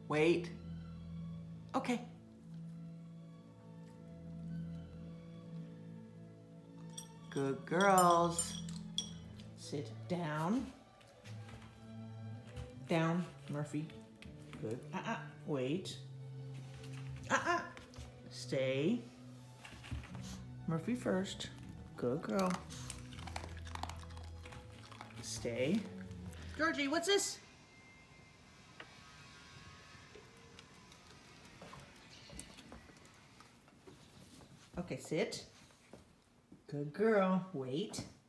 Wait. Okay. Good girls. Sit down. Down, Murphy. Good. Wait. Stay. Murphy first. Good girl. Stay. Georgie, what's this? Okay, sit. Good girl. Wait.